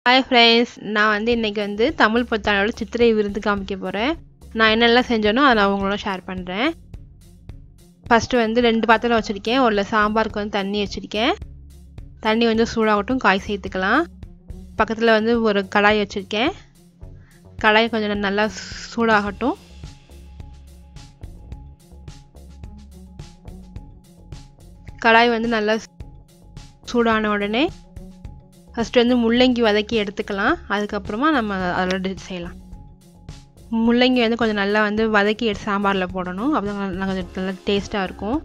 Hi friends, நான் இன்னைக்கு தமிழ் புத்தாண்டோட சித்திரை விருந்து காமிக்க போறேன். நான் என்னெல்லாம் செஞ்சேனோ அதை நான் உங்களோட ஷேர் பண்றேன். ஃபர்ஸ்ட் ரெண்டு பாத்திரம் வச்சிருக்கேன். ஒருல சாம்பாருக்கு தண்ணி வச்சிருக்கேன். தண்ணி சூடாகட்டும், காய் சேர்த்துக்கலாம். பக்கத்துல ஒரு கடாய் வச்சிருக்கேன். கடாய் கொஞ்சம் நல்லா சூடாகட்டும். கடாய் நல்லா சூடான உடனே ஃபர்ஸ்ட் முள்ளங்கி வதக்கி எடுத்துக்கலாம். அதுக்கப்புறமா நம்ம அதில் செய்யலாம். முள்ளங்கி கொஞ்சம் நல்லா வதக்கி எடுத்து சாம்பாரில் போடணும். அப்போ கொஞ்சம் நல்லா டேஸ்ட்டாக இருக்கும்.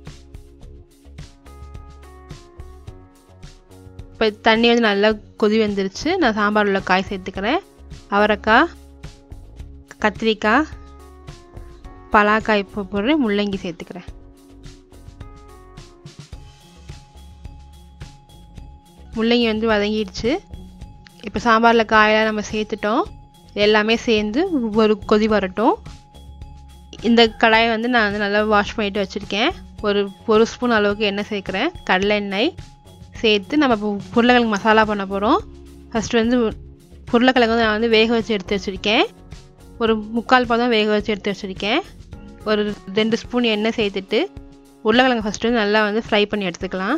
இப்போ தண்ணி நல்லா கொதி வந்துருச்சு. நான் சாம்பார் உள்ள காய் சேர்த்துக்கிறேன். அவரைக்காய், கத்திரிக்காய், பலாக்காய் போடுறேன். முள்ளங்கி சேர்த்துக்கிறேன். முள்ளங்கி வதங்கிடுச்சு. இப்போ சாம்பாரில் காயெல்லாம் நம்ம சேர்த்துட்டோம். எல்லாமே சேர்ந்து ஒரு கொதி வரட்டும். இந்த கடாயை நான் நல்லா வாஷ் பண்ணிட்டு வச்சுருக்கேன். ஒரு ஸ்பூன் அளவுக்கு எண்ணெய் சேர்க்குறேன். கடலை எண்ணெய் சேர்த்து நம்ம இப்போ உருளைக்கிழங்கு மசாலா பண்ண போகிறோம். ஃபஸ்ட்டு உருளைக்கிழங்கு நான் வேக வச்சு எடுத்து வச்சுருக்கேன். ஒரு 3/4 பதம் வேக வச்சு எடுத்து வச்சுருக்கேன். ஒரு 2 ஸ்பூன் எண்ணெய் சேர்த்துட்டு உருளைக்கிழங்கு ஃபஸ்ட்டு நல்லா ஃப்ரை பண்ணி எடுத்துக்கலாம்.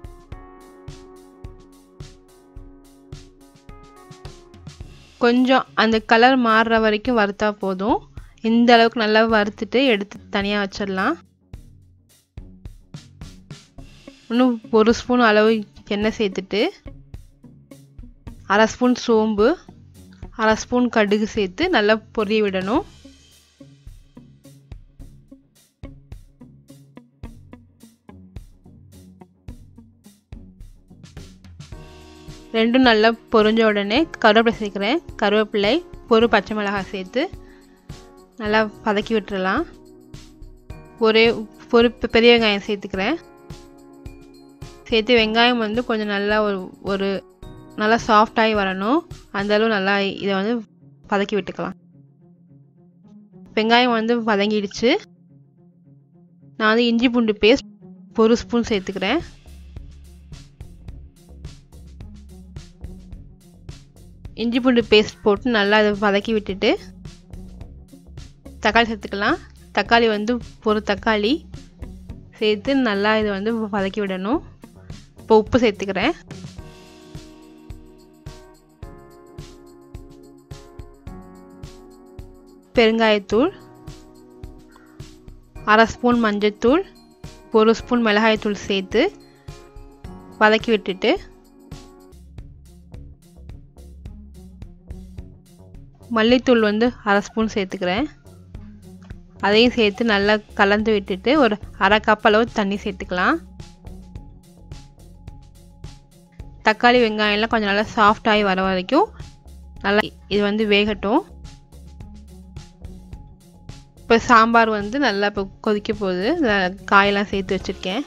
கொஞ்சம் அந்த கலர் மாறுற வரைக்கும் வறுத்தா போதும். இந்த அளவுக்கு நல்லா வறுத்துட்டு எடுத்து தனியாக வச்சிடலாம். இன்னும் 1 ஸ்பூன் அளவு எண்ணெய் சேர்த்துட்டு 1/2 ஸ்பூன் சோம்பு, 1/2 ஸ்பூன் கடுகு சேர்த்து நல்லா பொரிய விடணும். ரெண்டும் நல்லா பொரிஞ்ச உடனே கருவேப்பிலை சேர்க்குறேன். கருவேப்பிலை, ஒரு பச்சை மிளகாய் சேர்த்து நல்லா வதக்கி விட்டுறலாம். ஒரு பெரிய வெங்காயம் சேர்த்துக்கிறேன். சேர்த்து வெங்காயம் கொஞ்சம் நல்லா ஒரு நல்லா சாஃப்டாகி வரணும். அந்தளவு நல்லா இதை வதக்கி விட்டுக்கலாம். வெங்காயம் வதங்கிடுச்சு. நான் இஞ்சி பூண்டு பேஸ்ட் 1 ஸ்பூன் சேர்த்துக்கிறேன். இஞ்சி பூண்டு பேஸ்ட் போட்டு நல்லா அதை வதக்கி விட்டுட்டு தக்காளி சேர்த்துக்கலாம். தக்காளி ஒரு தக்காளி சேர்த்து நல்லா இதை வதக்கி விடணும். இப்போ உப்பு சேர்த்துக்கிறேன். பெருங்காயத்தூள், 1/2 ஸ்பூன் மஞ்சள்தூள், 1 ஸ்பூன் மிளகாய்த்தூள் சேர்த்து வதக்கி விட்டுட்டு மல்லித்தூள் 1/2 ஸ்பூன் சேர்த்துக்கிறேன். அதையும் சேர்த்து நல்லா கலந்து விட்டுட்டு ஒரு 1/2 கப் அளவு தண்ணி சேர்த்துக்கலாம். தக்காளி வெங்காயம்லாம் கொஞ்சம் நல்லா சாஃப்டாகி வர வரைக்கும் நல்லா இது வேகட்டும். இப்போ சாம்பார் நல்லா இப்போ கொதிக்க போகுது. காயெல்லாம் சேர்த்து வச்சுருக்கேன்.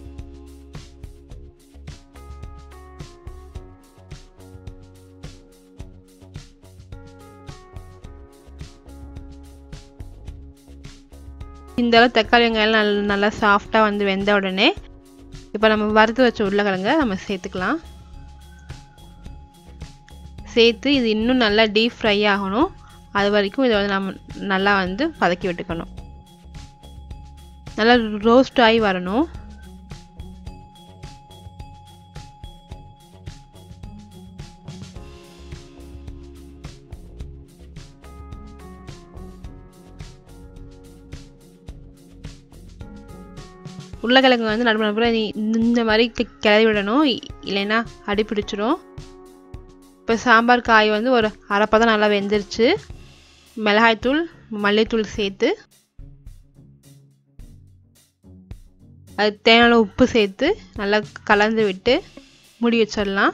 இந்த அளவு தக்காளி வெங்காயம் நல்லா சாஃப்டாக வெந்த உடனே இப்போ நம்ம வறுத்து வச்ச உருளைக்கிழங்க நம்ம சேர்த்துக்கலாம். சேர்த்து இது இன்னும் நல்லா டீப் ஃப்ரை ஆகணும். அது வரைக்கும் இதை நம்ம நல்லா வதக்கி விட்டுக்கணும். நல்லா ரோஸ்ட் ஆகி வரணும். உருளைக்கிழங்கு நடுப்புற இந்த மாதிரி கிளறி விடணும், இல்லைன்னா அடி பிடிச்சிடும். இப்போ சாம்பார் காய் ஒரு 1/2 பதம் நல்லா வெந்துருச்சு. மிளகாய்த்தூள், மல்லித்தூள் சேர்த்து அது தேவையான உப்பு சேர்த்து நல்லா கலந்து விட்டு மூடி வச்சிடலாம்.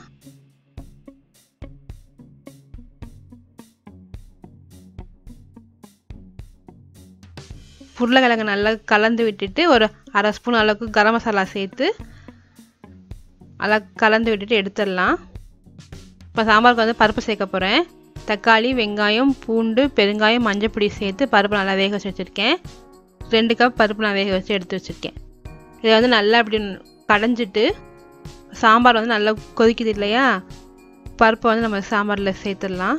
உருளைக்கிழங்கு நல்லா கலந்து விட்டுட்டு ஒரு 1/2 ஸ்பூன் அளவுக்கு கரம் மசாலா சேர்த்து நல்லா கலந்து விட்டுட்டு எடுத்துடலாம். இப்போ சாம்பாருக்கு பருப்பு சேர்க்க போகிறேன். தக்காளி, வெங்காயம், பூண்டு, பெருங்காயம், மஞ்சள் பொடி சேர்த்து பருப்பு நல்லா வேக வச்சு வச்சுருக்கேன். 2 கப் பருப்பு நான் வேக வச்சு எடுத்து வச்சுருக்கேன். இதை நல்லா இப்படி கடைஞ்சிட்டு சாம்பார் நல்லா கொதிக்குது இல்லையா, பருப்பை வந்து நம்ம சாம்பாரில் சேர்த்துடலாம்.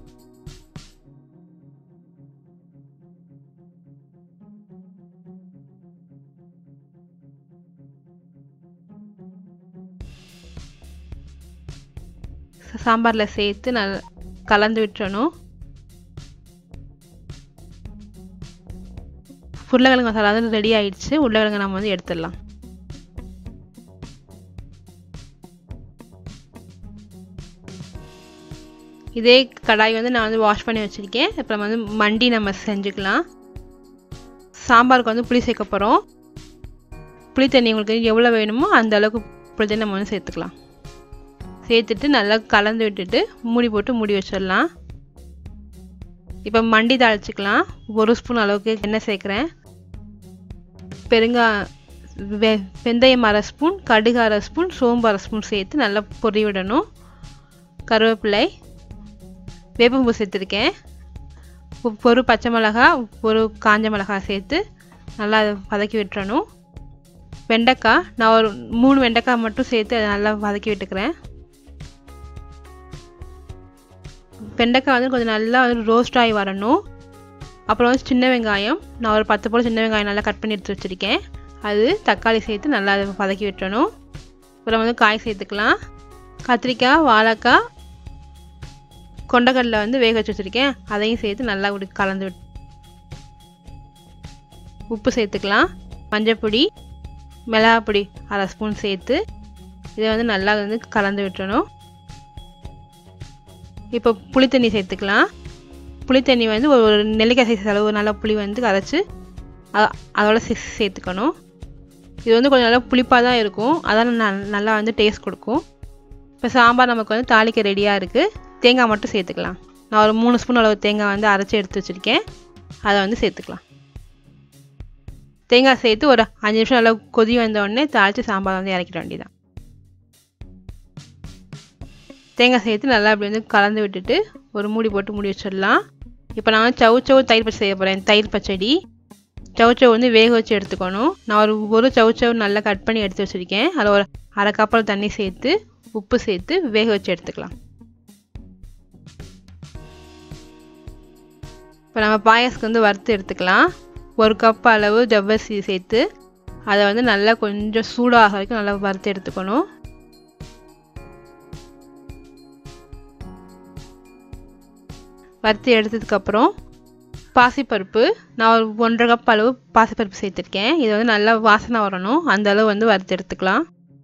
சாம்பாரில் சேர்த்து நல்லா கலந்து விட்டுறணும். உருளைக்கிழங்கு மசாலா வந்து ரெடி ஆயிடுச்சு. உருளைக்கிழங்கு நம்ம வந்து எடுத்துடலாம். இதே கடாய் வந்து நான் வந்து வாஷ் பண்ணி வச்சுருக்கேன். இப்போ நம்ம வந்து மண்டி நம்ம செஞ்சுக்கலாம். சாம்பாருக்கு வந்து புளி சேர்க்க போகிறோம். புளி தண்ணி உங்களுக்கு எவ்வளோ வேணுமோ அந்த அளவுக்கு புளி தண்ணி நம்ம வந்து சேர்த்துக்கலாம். சேர்த்துட்டு நல்லா கலந்து விட்டுட்டு மூடி போட்டு மூடி வச்சிடலாம். இப்போ மண்டி தாளிச்சிக்கலாம். 1 ஸ்பூன் அளவுக்கு எண்ணெய் சேர்க்குறேன். வெந்தயம் 1/2 ஸ்பூன், கடுகு 1/2 ஸ்பூன், சோம்பு 1/2 ஸ்பூன் சேர்த்து நல்லா பொரி விடணும். கருவேப்பிலை, வேப்பம்பூ சேர்த்துருக்கேன். ஒரு பச்சை மிளகா, ஒரு காஞ்ச மிளகா சேர்த்து நல்லா வதக்கி விட்டுறணும். வெண்டைக்காய் நான் ஒரு 3 வெண்டைக்காய் மட்டும் சேர்த்து அதை நல்லா வதக்கி விட்டுக்கிறேன். வெண்டைக்காய் வந்து கொஞ்சம் நல்லா ரோஸ்ட் ஆகி வரணும். அப்புறம் வந்து சின்ன வெங்காயம் நான் ஒரு 10 போல் சின்ன வெங்காயம் நல்லா கட் பண்ணி எடுத்து வச்சுருக்கேன். அது தக்காளி சேர்த்து நல்லா அதை வதக்கி விட்டுறணும். அப்புறம் வந்து காய் சேர்த்துக்கலாம். கத்திரிக்காய், வாழைக்காய், கொண்டக்கடலை வந்து வேக வச்சு வச்சுருக்கேன். அதையும் சேர்த்து நல்லா கலந்து விட்டு உப்பு சேர்த்துக்கலாம். மஞ்சப்பொடி, மிளகாப்பொடி 1/2 ஸ்பூன் சேர்த்து இதை வந்து நல்லா வந்து கலந்து விட்டுறணும். இப்போ புளி தண்ணி சேர்த்துக்கலாம். புளி தண்ணி வந்து ஒரு நெல்லிக்காய் சைஸ் அளவு நல்லா புளி வந்து கரைச்சி அதோட சேர்த்துக்கணும். இது வந்து கொஞ்சம் நல்லா புளிப்பாக தான் இருக்கும். அதான் நல்லா வந்து டேஸ்ட் கொடுக்கும். இப்போ சாம்பார் நமக்கு வந்து தாளிக்க ரெடியாக இருக்குது. தேங்காய் மட்டும் சேர்த்துக்கலாம். நான் ஒரு 3 ஸ்பூன் அளவு தேங்காய் வந்து அரைச்சி எடுத்து வச்சுருக்கேன். அதை வந்து சேர்த்துக்கலாம். தேங்காய் சேர்த்து ஒரு 5 நிமிஷம் நல்லா கொதி வந்தோடனே தாளித்து சாம்பார் வந்து இறக்கிட வேண்டியதான். தேங்காய் சேர்த்து நல்லா அப்படி வந்து கலந்து விட்டுட்டு ஒரு மூடி போட்டு மூடி வச்சிடலாம். இப்போ நான் சவுச்சவு தயிர் பச்சடி செய்ய போகிறேன். தயிர் பச்சடி சவுச்சவு வந்து வேக வச்சு எடுத்துக்கணும். நான் ஒரு சவுச்சவு நல்லா கட் பண்ணி எடுத்து வச்சுருக்கேன். அதில் ஒரு 1/2 கப் தண்ணி சேர்த்து உப்பு சேர்த்து வேக வச்சு எடுத்துக்கலாம். இப்போ நம்ம பாயாசத்துக்கு வந்து வறுத்து எடுத்துக்கலாம். 1 கப் அளவு ஜவ்வரிசி சேர்த்து அதை வந்து நல்லா கொஞ்சம் சூடாக வரைக்கும் நல்லா வறுத்து எடுத்துக்கணும். வறுத்து எடுத்ததுக்கப்புறம் பாசிப்பருப்பு நான் ஒரு 1/2 கப் அளவு பாசிப்பருப்பு சேர்த்துருக்கேன். இது வந்து நல்லா வாசனை வரணும். அந்த அளவு வந்து வறுத்து எடுத்துக்கலாம்.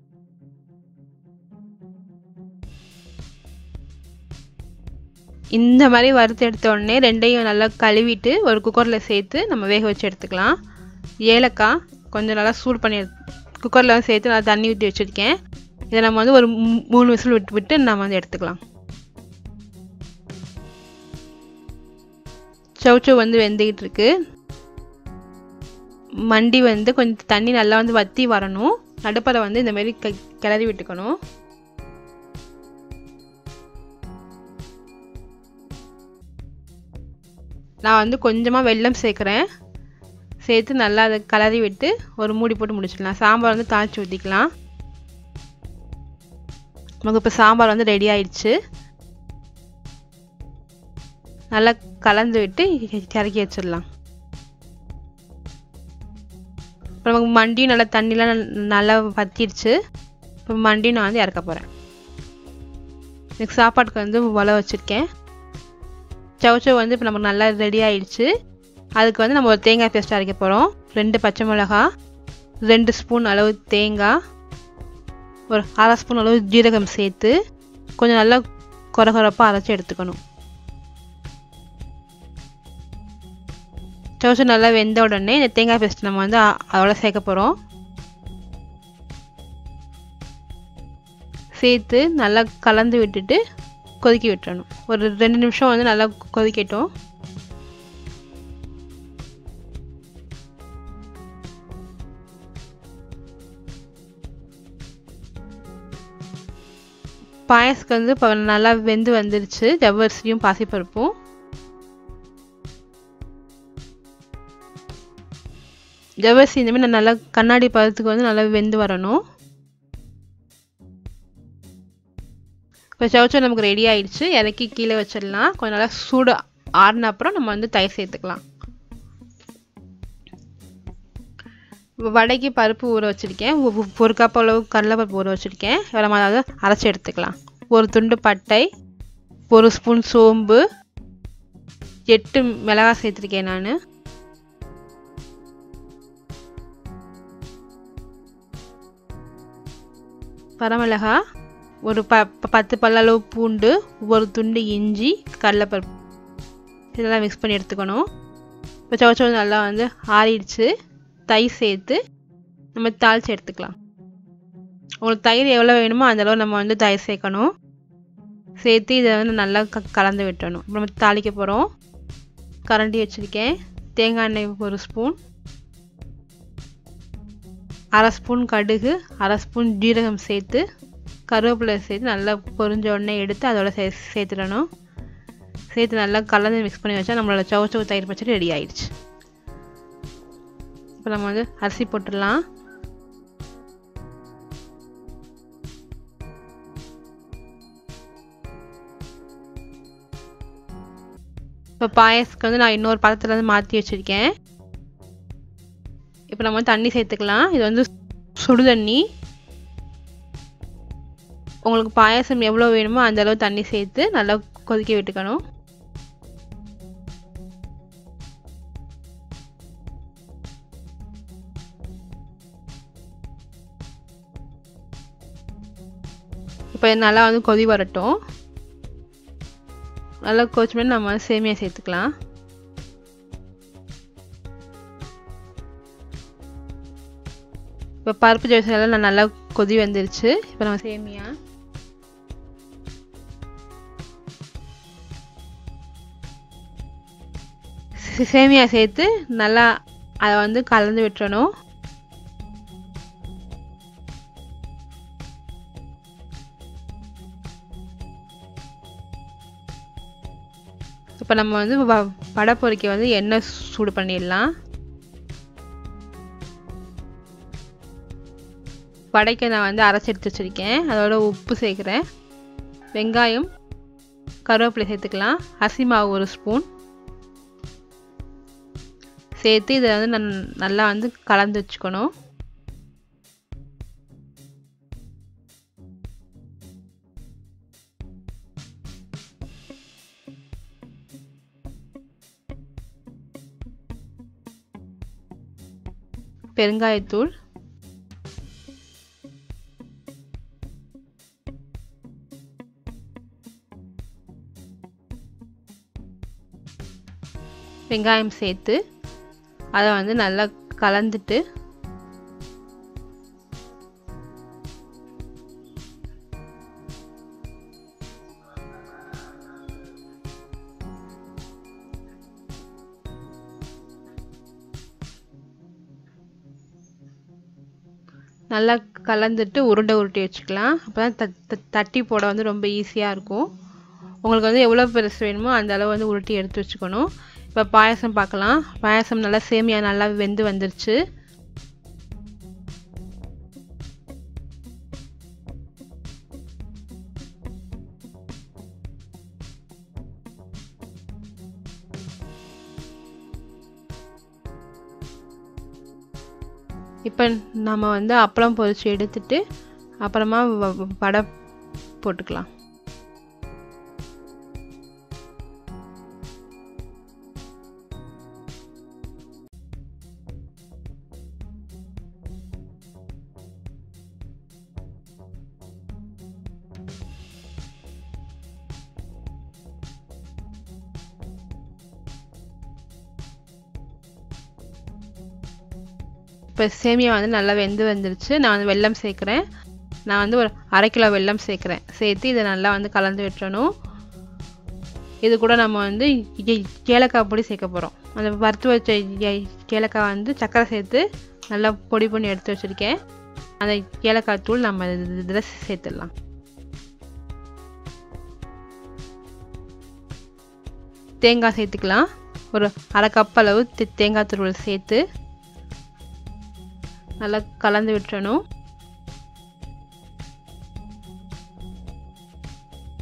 இந்த மாதிரி வறுத்து எடுத்த உடனே ரெண்டையும் நல்லா கழுவிட்டு ஒரு குக்கரில் சேர்த்து நம்ம வேக வச்சு எடுத்துக்கலாம். ஏலக்காய் கொஞ்சம் நல்லா சூடு பண்ணி குக்கரில் வந்து சேர்த்து நல்லா தண்ணி ஊற்றி வச்சுருக்கேன். இதை நம்ம வந்து ஒரு 3 விசில் விட்டு நம்ம வந்து எடுத்துக்கலாம். சவுச்சவு வந்து வெந்துக்கிட்டு இருக்கு. மண்டி வந்து கொஞ்சம் தண்ணி நல்லா வந்து வற்றி வரணும். நடுப்பறை வந்து இந்த மாதிரி கிளறி விட்டுக்கணும். நான் வந்து கொஞ்சமாக வெல்லம் சேர்க்குறேன். சேர்த்து நல்லா அதை கிளறி விட்டு ஒரு மூடி போட்டு முடிச்சிடலாம். சாம்பார் வந்து தாளித்து ஊற்றிக்கலாம். நமக்கு இப்போ சாம்பார் வந்து ரெடி ஆயிடுச்சு. நல்லா கலந்து விட்டு இறக்கி வச்சிடலாம். இப்போ நமக்கு மண்டியும் நல்லா தண்ணிலாம் நல்லா வற்றிடுச்சு. இப்போ மண்டியும் நான் வந்து இறக்க போகிறேன். எனக்கு சாப்பாட்டுக்கு வந்து உலை வச்சுருக்கேன். சவுச்சவு வந்து இப்போ நமக்கு நல்லா ரெடி ஆயிடுச்சு. அதுக்கு வந்து நம்ம ஒரு தேங்காய் பேஸ்ட் அரைக்க போகிறோம். 2 பச்சை மிளகா, 2 ஸ்பூன் அளவு தேங்காய், ஒரு 1/2 ஸ்பூன் அளவு ஜீரகம் சேர்த்து கொஞ்சம் நல்லா கொரகொரப்பாக அரைச்சி எடுத்துக்கணும். சவுச்சவு நல்லா வெந்த உடனே இந்த தேங்காய் பேஸ்ட் நம்ம வந்து அதோட சேர்க்க போகிறோம். சேர்த்து நல்லா கலந்து விட்டுட்டு கொதிக்க விட்டுறணும். ஒரு 2 நிமிஷம் வந்து நல்லா கொதிக்கட்டும். பாயாசத்துக்கு வந்து இப்போ நல்லா வெந்து வந்துருச்சு. ஜவ்வரிசியும் பாசிப்பருப்பும் ஜவ்வரிசி இந்த மாதிரி நல்லா கண்ணாடி பதத்துக்கு வந்து நல்லா வெந்து வரணும். இப்போ சவுச்சோ நமக்கு ரெடி ஆயிடுச்சு. இறக்கி கீழே வச்சிடலாம். கொஞ்சம் நல்லா சூடு ஆறின அப்புறம் நம்ம வந்து தயிர் சேர்த்துக்கலாம். வடைக்கு பருப்பு ஊற வச்சுருக்கேன். ஒரு கப் அளவு கடலைப்பருப்பு ஊற வச்சுருக்கேன். எவ்வளோ அதாவது அரைச்சி எடுத்துக்கலாம். ஒரு துண்டு பட்டை, ஒரு ஸ்பூன் சோம்பு, 8 மிளகாய் சேர்த்துருக்கேன் நான். வரமிளகாய், ஒரு 10 பல்லளவு பூண்டு, ஒரு துண்டு இஞ்சி, கடலைப்பருப்பு இதெல்லாம் மிக்ஸ் பண்ணி எடுத்துக்கணும். இப்போ சவுச்சோ நல்லா வந்து ஆறிடுச்சு. தயிர் சேர்த்து நம்ம தாளித்து எடுத்துக்கலாம். உங்களுக்கு தயிர் எவ்வளோ வேணுமோ அந்தளவு நம்ம வந்து தயிர் சேர்க்கணும். சேர்த்து இதை வந்து நல்லா கலந்து விட்டணும். நம்ம தாளிக்க போகிறோம். கரண்டி வச்சுருக்கேன். தேங்காய் எண்ணெய் 1 ஸ்பூன், 1/2 ஸ்பூன் கடுகு, 1/2 ஸ்பூன் ஜீரகம் சேர்த்து கருவேப்பிலை சேர்த்து நல்லா பொரிஞ்ச உடனே எடுத்து அதோட சேர்த்துடணும். சேர்த்து நல்லா கலந்து மிக்ஸ் பண்ணி வச்சா நம்மளோட சவுச்சோ தயிர் பச்சடி ரெடி ஆயிடுச்சு. இப்போ நம்ம வந்து அரிசி போட்டுடலாம். இப்போ பாயசத்துக்கு வந்து நான் இன்னொரு பாத்திரத்தில் வந்து மாற்றி வச்சுருக்கேன். இப்போ நம்ம வந்து தண்ணி சேர்த்துக்கலாம். இது வந்து சுடு தண்ணி. உங்களுக்கு பாயசம் எவ்வளோ வேணுமோ அந்தளவு தண்ணி சேர்த்து நல்லா கொதிக்க விட்டுக்கணும். இப்போ நல்லா வந்து கொதி வரட்டும். நல்லா கொதிச்சு நம்ம சேமியா சேர்த்துக்கலாம். இப்போ பருப்பு ஜோசெல்லாம் நல்லா கொதி வந்துருச்சு. இப்போ நம்ம சேமியா சேர்த்து நல்லா அதை வந்து கலந்து விட்டுறணும். இப்போ நம்ம வந்து வடை பொரிக்க வந்து எண்ணெய் சூடு பண்ணிடலாம். வடைக்கு நான் வந்து அரைச்சி எடுத்து வச்சுருக்கேன். அதோட உப்பு சேர்க்குறேன். வெங்காயம், கருவேப்பிலை சேர்த்துக்கலாம். அரிசி மாவு 1 ஸ்பூன் சேர்த்து இதை வந்து நல்லா வந்து கலந்து வச்சுக்கணும். பெருங்காயத்தூள், வெங்காயம் சேர்த்து அதை வந்து நல்லா கலந்துட்டு நல்லா கலந்துட்டு உருட்டி வச்சுக்கலாம். அப்போ தான் தட்டி போட வந்து ரொம்ப ஈஸியாக இருக்கும். உங்களுக்கு வந்து எவ்வளோ பெருசு வேணுமோ அந்த அளவு வந்து உருட்டி எடுத்து வச்சுக்கணும். இப்போ பாயசம் பார்க்கலாம். பாயசம் நல்லா சேமியா நல்லா வெந்து வந்துருச்சு. இப்போ நம்ம வந்து அப்பளம் பொரிச்சு எடுத்துட்டு அப்புறமா வடை போட்டுக்கலாம். இப்போ சேமியா வந்து நல்லா வெந்து வந்துருச்சு. நான் வந்து வெல்லம் சேர்க்குறேன். நான் வந்து ஒரு 1/2 கிலோ வெல்லம் சேர்க்குறேன். சேர்த்து இதை நல்லா வந்து கலந்து விட்டுறணும். இது கூட நம்ம வந்து ஏலக்காய் பொடி சேர்க்க போகிறோம். அந்த வறுத்து வச்ச ஏலக்காய் வந்து சர்க்கரை சேர்த்து நல்லா பொடி பண்ணி எடுத்து வச்சுருக்கேன். அந்த ஏலக்காய் தூள் நம்ம இதில் சேர்த்துடலாம். தேங்காய் சேர்த்துக்கலாம். ஒரு 1/2 கப் அளவு தேங்காய் துருவல் சேர்த்து நல்லா கலந்து விட்டுறணும்.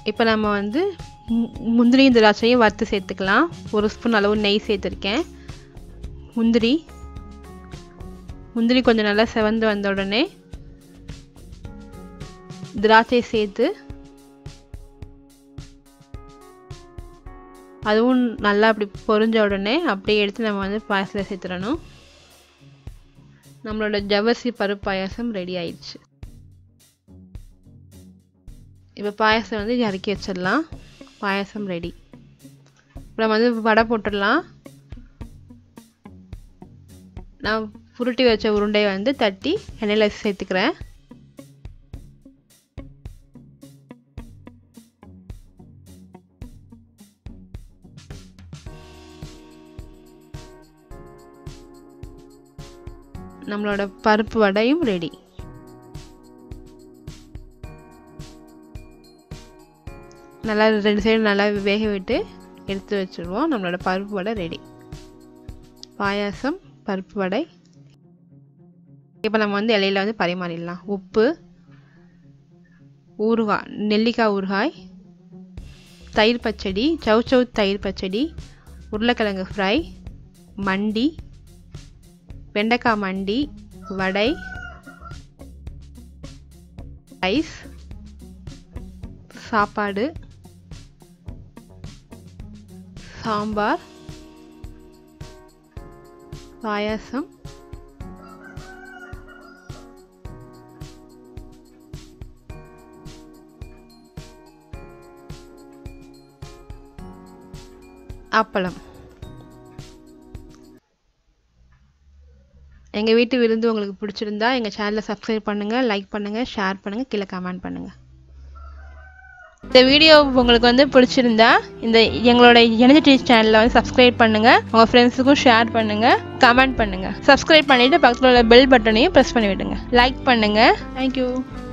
இப்போ நம்ம வந்து முந்திரியும் திராட்சையும் வறுத்து சேர்த்துக்கலாம். 1 ஸ்பூன் அளவு நெய் சேர்த்துருக்கேன். முந்திரி கொஞ்சம் நல்லா செவந்து வந்த உடனே திராட்சை சேர்த்து அதுவும் நல்லா அப்படி பொரிஞ்ச உடனே அப்படியே எடுத்து நம்ம வந்து பாயசத்தில் சேர்த்துடணும். நம்மளோட ஜவ்வரிசி பருப்பு பாயாசம் ரெடி ஆயிடுச்சு. இப்போ பாயாசம் வந்து இறக்கி வச்சிடலாம். பாயாசம் ரெடி. இப்போ நம்ம வந்து வடை போட்டுடலாம். நான் புருட்டி வச்ச உருண்டையை வந்து தட்டி எண்ணெயில் சேர்த்துக்கிறேன். நம்மளோட பருப்பு வடையும் ரெடி. நல்லா 2 சைடு நல்லா வேக விட்டு எடுத்து வச்சுருவோம். நம்மளோட பருப்பு வடை ரெடி. பாயாசம், பருப்பு வடை. இப்போ நம்ம வந்து இலையில வந்து பரிமாறிடலாம். உப்பு, ஊறுகாய், நெல்லிக்காய் ஊறுகாய், தயிர் பச்சடி, சௌ தயிர் பச்சடி, உருளைக்கிழங்கு ஃப்ரை, மண்டி, வெண்டைக்காய் மண்டி, வடை, ரைஸ், சாப்பாடு, சாம்பார், பாயாசம், அப்பளம். எங்கள் வீட்டு விருந்து உங்களுக்கு பிடிச்சிருந்தா எங்கள் சேனலை சப்ஸ்கிரைப் பண்ணுங்கள், லைக் பண்ணுங்கள், ஷேர் பண்ணுங்கள், கீழே கமெண்ட் பண்ணுங்கள். இந்த வீடியோ உங்களுக்கு வந்து பிடிச்சிருந்தா எங்களோட ennaichaddy சேனலை வந்து சப்ஸ்கிரைப் பண்ணுங்கள், உங்கள் ஃப்ரெண்ட்ஸுக்கும் ஷேர் பண்ணுங்கள், கமெண்ட் பண்ணுங்கள். சப்ஸ்கிரைப் பண்ணிவிட்டு பக்கத்தில் உள்ள பெல் பட்டனையும் ப்ரெஸ் பண்ணி விடுங்க. லைக் பண்ணுங்கள். தேங்க்யூ.